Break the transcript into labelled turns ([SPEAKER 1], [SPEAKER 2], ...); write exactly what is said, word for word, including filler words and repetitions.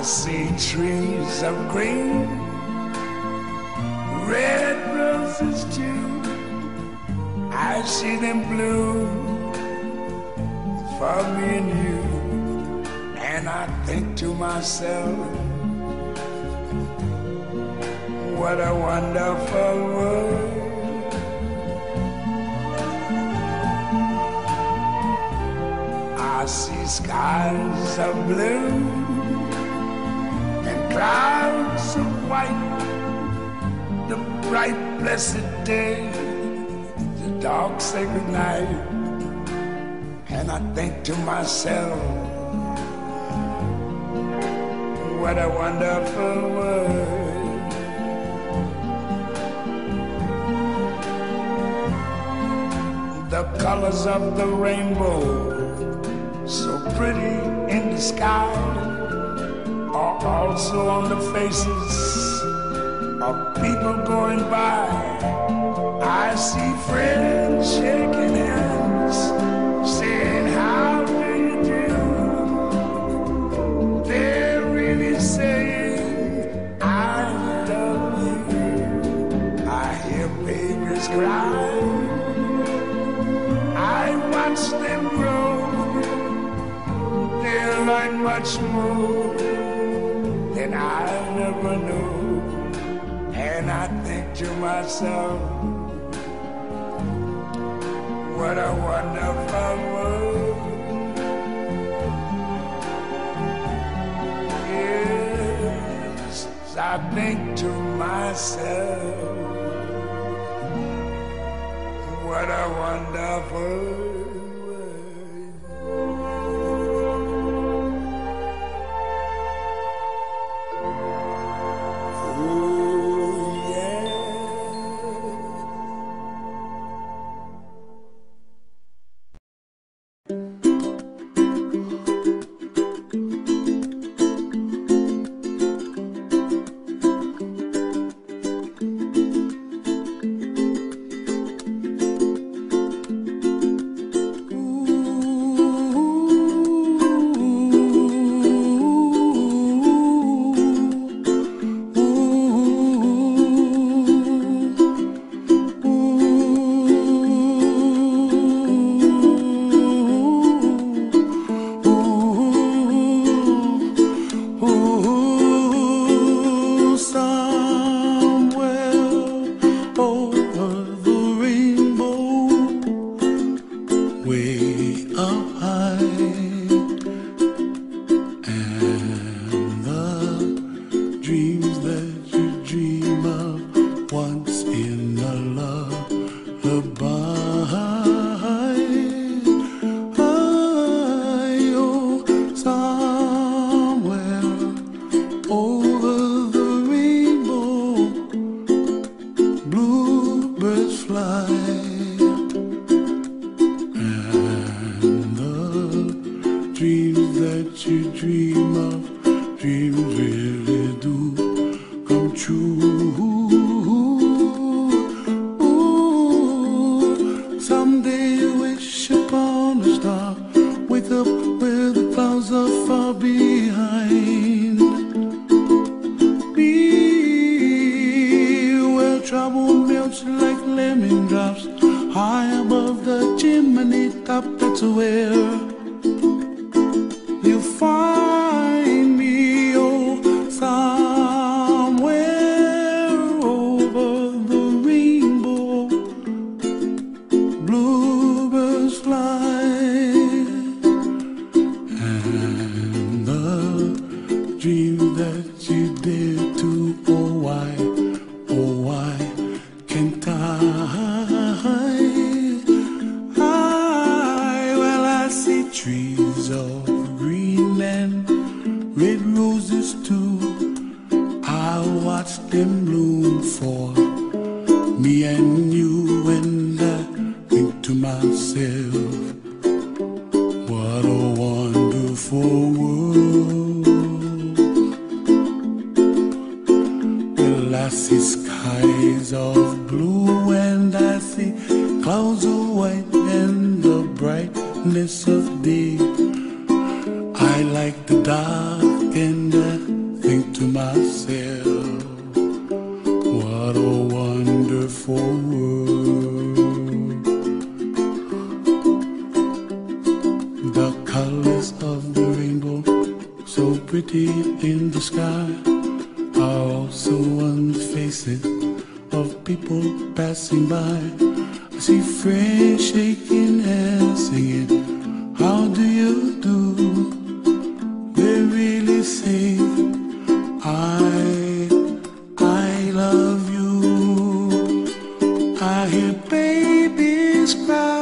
[SPEAKER 1] see trees of green, red roses too. I see them bloom for me and you. And I think to myself, what a wonderful world. I see skies of blue and clouds of white, the bright blessed day, the dark sacred night. And I think to myself, what a wonderful world. The colors of the rainbow, so pretty in the sky, are also on the faces of people going by. I see friends shaking hands, saying, how do you do? They're really saying, I love you. I hear babies cry, I watch them grow. They learn much more than I never knew. And I think to myself, what a wonderful world. Yes, I think to myself, what a wonderful world.
[SPEAKER 2] I like the dark and the
[SPEAKER 1] The colors of the rainbow, so pretty in the sky, are also on the faces of people passing by. I see friends shaking hands, singing, how do you do? They really say, I, I love you. I hear babies cry.